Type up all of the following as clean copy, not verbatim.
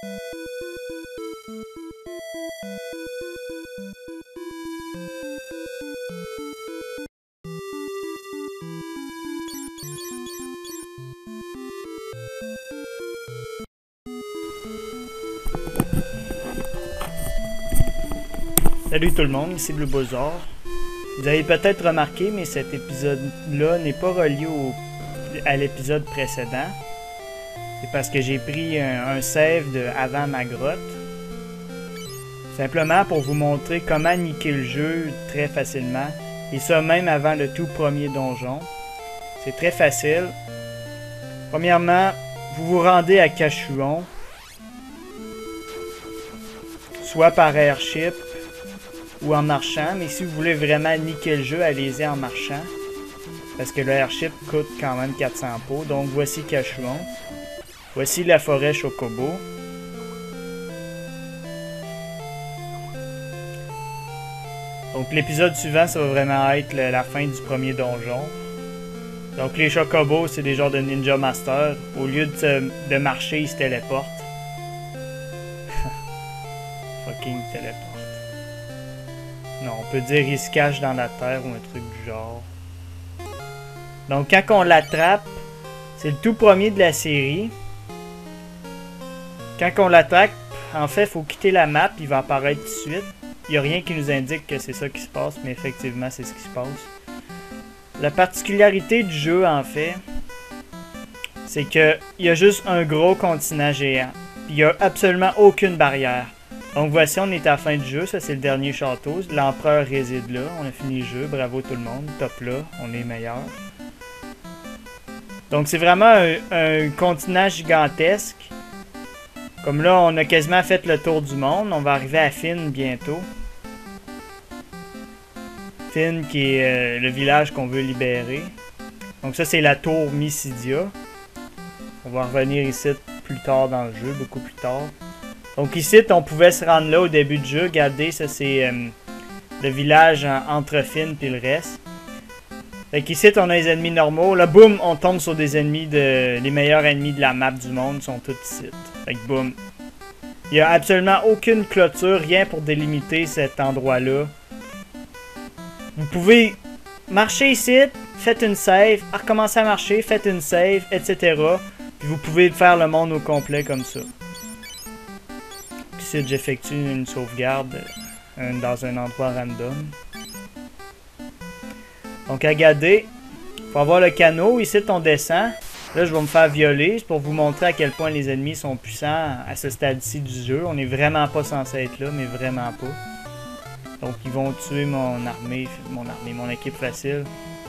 Salut tout le monde, ici Bleu Bozor. Vous avez peut-être remarqué, mais cet épisode-là n'est pas relié à l'épisode précédent. C'est parce que j'ai pris un save de avant ma grotte. Simplement pour vous montrer comment niquer le jeu très facilement. Et ça même avant le tout premier donjon. C'est très facile. Premièrement, vous vous rendez à Cachuon. Soit par airship ou en marchant, mais si vous voulez vraiment niquer le jeu, allez-y en marchant. Parce que le airship coûte quand même 400 pots. Donc voici Cachuon. Voici la forêt Chocobo. Donc l'épisode suivant, ça va vraiment être la fin du premier donjon. Donc les Chocobos, c'est des genres de Ninja Master. Au lieu de marcher, ils se téléportent. Fucking téléporte. Non, on peut dire qu'il se cache dans la terre ou un truc du genre. Donc quand on l'attrape, c'est le tout premier de la série. Quand on l'attrape, en fait, il faut quitter la map, il va apparaître tout de suite. Il n'y a rien qui nous indique que c'est ça qui se passe, mais effectivement, c'est ce qui se passe. La particularité du jeu, en fait, c'est qu'il y a juste un gros continent géant. Il n'y a absolument aucune barrière. Donc voici, on est à la fin du jeu, ça c'est le dernier château, l'empereur réside là, on a fini le jeu, bravo tout le monde, top là, on est meilleur. Donc c'est vraiment un continent gigantesque. Comme là, on a quasiment fait le tour du monde, on va arriver à Fynn bientôt. Fynn qui est le village qu'on veut libérer. Donc ça c'est la tour Mysidia. On va revenir ici plus tard dans le jeu, beaucoup plus tard. Donc ici, on pouvait se rendre là au début du jeu. Regardez, ça c'est le village entre Fynn et le reste. Fait qu'ici, on a les ennemis normaux. Là, boum, on tombe sur des ennemis les meilleurs ennemis de la map du monde sont tous ici. Fait que boum. Il n'y a absolument aucune clôture, rien pour délimiter cet endroit-là. Vous pouvez marcher ici, faites une save, recommencer à marcher, faites une save, etc. Puis vous pouvez faire le monde au complet comme ça. Ici, j'effectue une sauvegarde dans un endroit random. Donc, à regarder, il faut avoir le canot. Ici, on descend. Là, je vais me faire violer. C'est pour vous montrer à quel point les ennemis sont puissants à ce stade-ci du jeu. On n'est vraiment pas censé être là, mais vraiment pas. Donc, ils vont tuer mon équipe facile.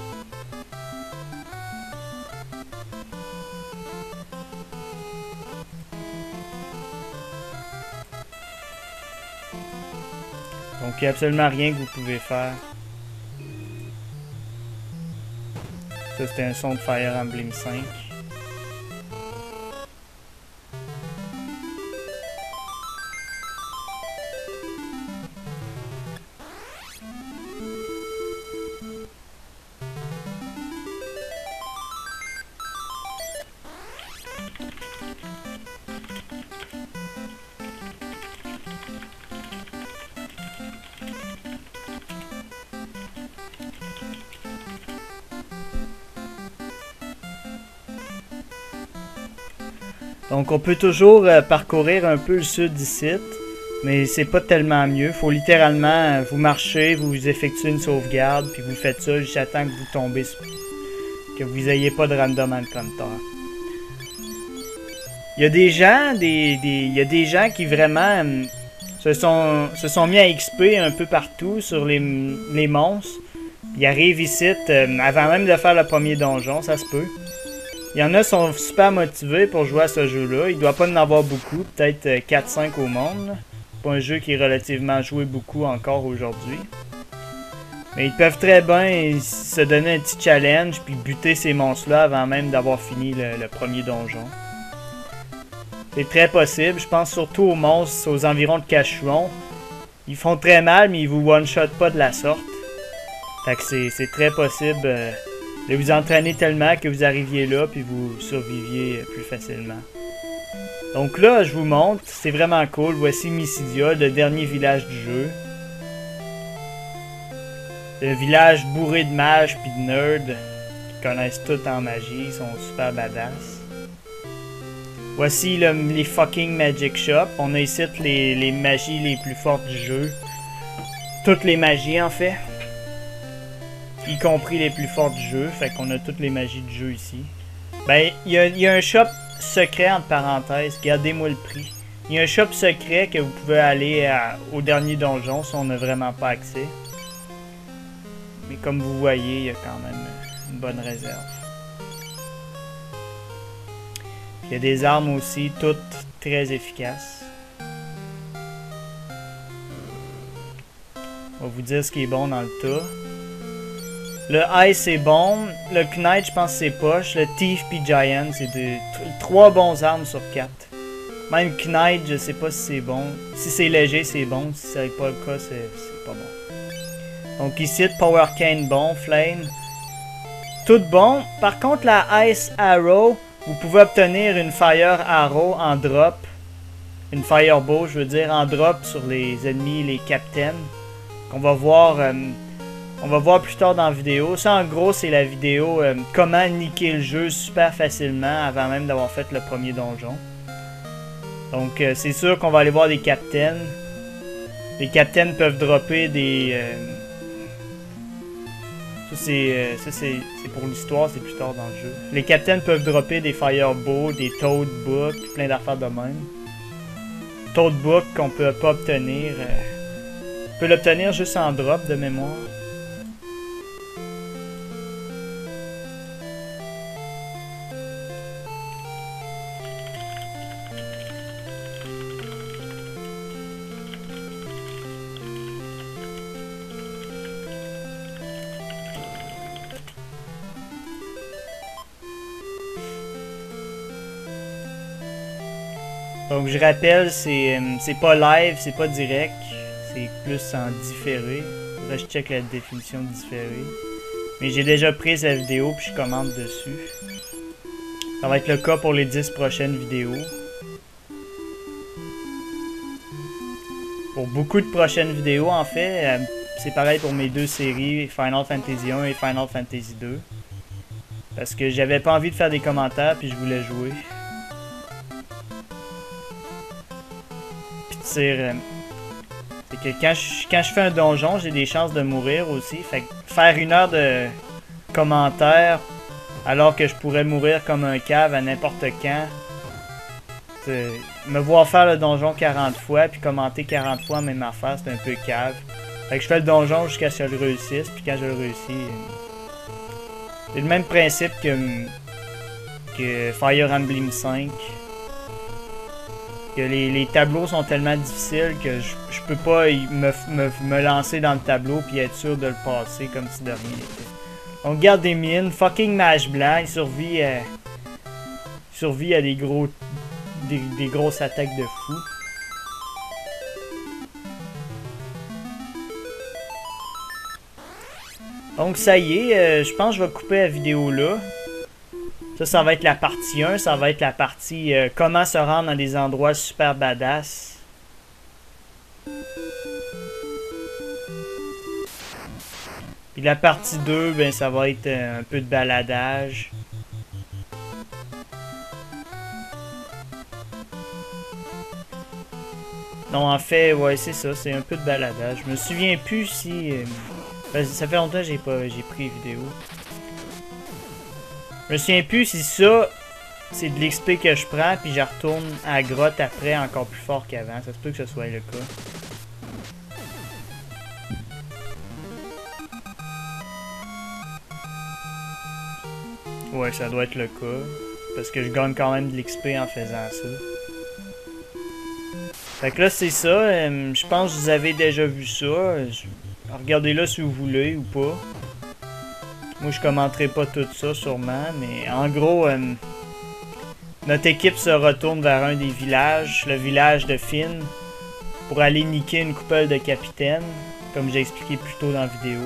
Donc, il n'y a absolument rien que vous pouvez faire. Ça, c'était un son de Fire Emblem 5. Donc on peut toujours parcourir un peu le sud ici, mais c'est pas tellement mieux. Faut littéralement vous marchez, vous effectuez une sauvegarde, puis vous faites ça jusqu'à temps que vous tombez, que vous n'ayez pas de random encounter. Il y a des gens qui vraiment se sont mis à XP un peu partout sur les monstres. Ils arrivent ici avant même de faire le premier donjon, ça se peut. Il y en a qui sont super motivés pour jouer à ce jeu-là. Il ne doit pas en avoir beaucoup, peut-être 4-5 au monde. C'est pas un jeu qui est relativement joué beaucoup encore aujourd'hui. Mais ils peuvent très bien se donner un petit challenge puis buter ces monstres-là avant même d'avoir fini le premier donjon. C'est très possible. Je pense surtout aux monstres aux environs de Cachuon. Ils font très mal, mais ils vous one-shot pas de la sorte. Fait que c'est très possible de vous entraîner tellement que vous arriviez là puis vous surviviez plus facilement. Donc là, je vous montre, c'est vraiment cool. Voici Mysidia, le dernier village du jeu. Le village bourré de mages puis de nerds qui connaissent tout en magie, ils sont super badass. Voici les fucking Magic Shop. On a ici les magies les plus fortes du jeu. Toutes les magies en fait. Y compris les plus fortes du jeu. Fait qu'on a toutes les magies du jeu ici. Ben, il y a un shop secret entre parenthèses. Gardez-moi le prix. Il y a un shop secret que vous pouvez aller au dernier donjon si on n'a vraiment pas accès. Mais comme vous voyez, il y a quand même une bonne réserve. Il y a des armes aussi, toutes très efficaces. On va vous dire ce qui est bon dans le tas. Le Ice est bon. Le Knight, je pense que c'est poche. Le Thief puis Giant, c'est 3 bons armes sur 4. Même Knight, je sais pas si c'est bon. Si c'est léger, c'est bon. Si c'est pas le cas, c'est pas bon. Donc ici, Power Cane bon, Flame. Tout bon. Par contre, la Ice Arrow, vous pouvez obtenir une Fire Arrow en drop. Une Firebow, je veux dire, en drop sur les ennemis, les captains. Qu'on va voir... on va voir plus tard dans la vidéo. Ça, en gros, c'est la vidéo comment niquer le jeu super facilement avant même d'avoir fait le premier donjon. Donc, c'est sûr qu'on va aller voir des captains. Les captains peuvent dropper des... ça, c'est pour l'histoire, c'est plus tard dans le jeu. Les captains peuvent dropper des Firebow, des Toad Book, plein d'affaires de même. Toad Book qu'on peut pas obtenir. On peut l'obtenir juste en drop de mémoire. Donc je rappelle, c'est pas live, c'est pas direct, c'est plus en différé. Là je check la définition de différé. Mais j'ai déjà pris la vidéo puis je commente dessus. Ça va être le cas pour les 10 prochaines vidéos. Pour beaucoup de prochaines vidéos en fait, c'est pareil pour mes deux séries, Final Fantasy 1 et Final Fantasy 2. Parce que j'avais pas envie de faire des commentaires puis je voulais jouer. C'est que quand je fais un donjon, j'ai des chances de mourir aussi. Fait que faire 1 heure de commentaires alors que je pourrais mourir comme un cave à n'importe quand. Me voir faire le donjon 40 fois puis commenter 40 fois même affaire, c'est un peu cave. Fait que je fais le donjon jusqu'à ce que je le réussisse, puis quand je le réussis... C'est le même principe que Fire Emblem 5. Que les tableaux sont tellement difficiles que je peux pas me lancer dans le tableau puis être sûr de le passer comme si de rien n'était. On garde des mines, fucking mage blanc, il survit à des grosses attaques de fou. Donc ça y est, je pense que je vais couper la vidéo là. Ça va être la partie 1, ça va être la partie comment se rendre dans des endroits super badass. Puis la partie 2, ben ça va être un peu de baladage. Non, en fait, ouais, c'est ça, c'est un peu de baladage. Je me souviens plus si... ça fait longtemps que j'ai pris vidéo. Je me souviens plus si ça, c'est de l'XP que je prends, puis je retourne à la grotte après encore plus fort qu'avant. Ça se peut que ce soit le cas. Ouais, ça doit être le cas. Parce que je gagne quand même de l'XP en faisant ça. Fait que là, c'est ça. Je pense que vous avez déjà vu ça. Regardez-le si vous voulez ou pas. Moi, je commenterai pas tout ça, sûrement, mais en gros, notre équipe se retourne vers un des villages, le village de Finn, pour aller niquer une couple de capitaines, comme j'ai expliqué plus tôt dans la vidéo.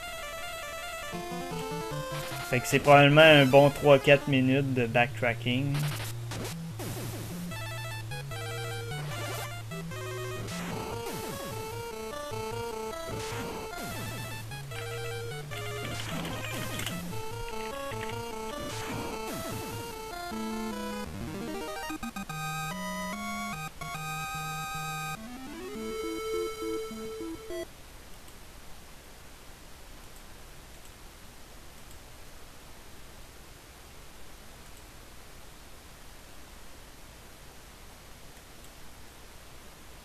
Fait que c'est probablement un bon 3-4 minutes de backtracking.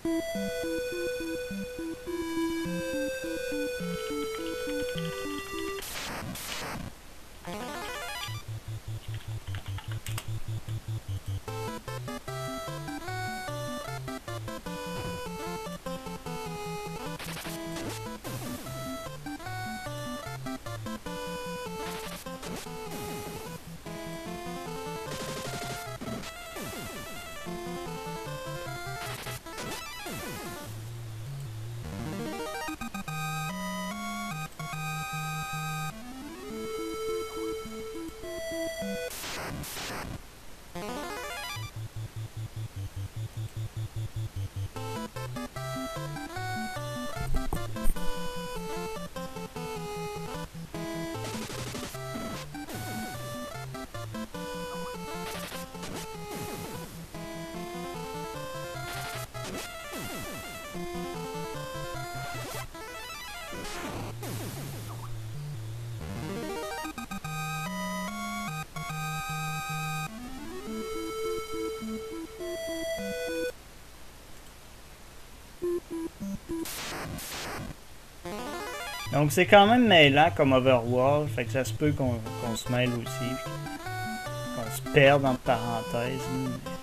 Donc c'est quand même mêlant comme Overworld, fait que ça se peut qu'on se mêle aussi, qu'on se perde entre parenthèses.